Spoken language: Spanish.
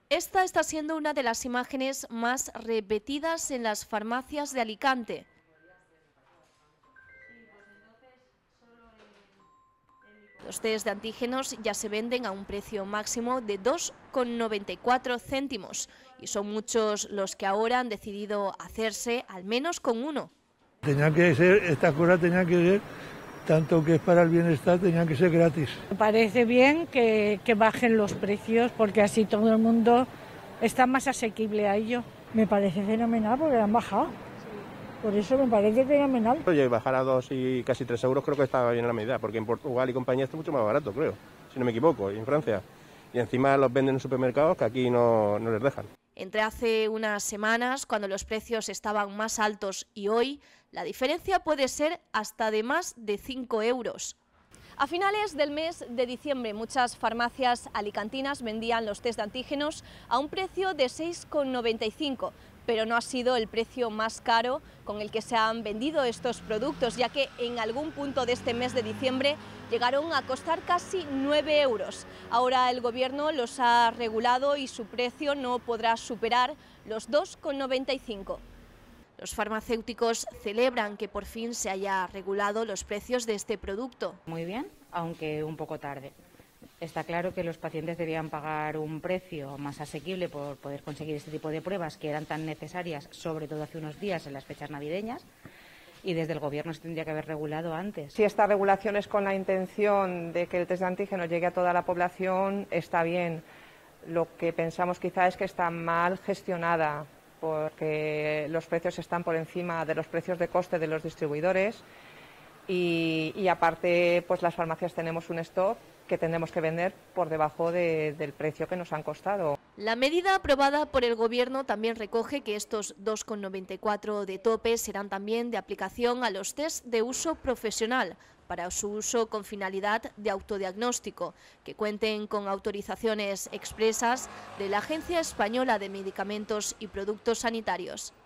Esta está siendo una de las imágenes más repetidas en las farmacias de Alicante. Los test de antígenos ya se venden a un precio máximo de 2,94 céntimos y son muchos los que ahora han decidido hacerse al menos con uno. Tenía que ser, esta cosa tenía que ser, tanto que es para el bienestar, tenía que ser gratis. Me parece bien que bajen los precios porque así todo el mundo está más asequible a ello. Me parece fenomenal porque han bajado. Por eso me parece fenomenal. Oye, bajar a 2 y casi 3 euros creo que está bien en la medida, porque en Portugal y compañía está mucho más barato, creo, si no me equivoco, y en Francia. Y encima los venden en supermercados que aquí no les dejan. Entre hace unas semanas, cuando los precios estaban más altos, y hoy, la diferencia puede ser hasta de más de 5 euros. A finales del mes de diciembre, muchas farmacias alicantinas vendían los test de antígenos a un precio de 6,95, pero no ha sido el precio más caro con el que se han vendido estos productos, ya que en algún punto de este mes de diciembre llegaron a costar casi 9 euros. Ahora el Gobierno los ha regulado y su precio no podrá superar los 2,95. Los farmacéuticos celebran que por fin se haya regulado los precios de este producto. Muy bien, aunque un poco tarde. Está claro que los pacientes debían pagar un precio más asequible por poder conseguir este tipo de pruebas que eran tan necesarias, sobre todo hace unos días en las fechas navideñas, y desde el Gobierno se tendría que haber regulado antes. Si esta regulación es con la intención de que el test de antígenos llegue a toda la población, está bien. Lo que pensamos quizá es que está mal gestionada, porque los precios están por encima de los precios de coste de los distribuidores y aparte pues las farmacias tenemos un stock que tendremos que vender por debajo del precio que nos han costado. La medida aprobada por el Gobierno también recoge que estos 2,94 de tope serán también de aplicación a los test de uso profesional, para su uso con finalidad de autodiagnóstico, que cuenten con autorizaciones expresas de la Agencia Española de Medicamentos y Productos Sanitarios.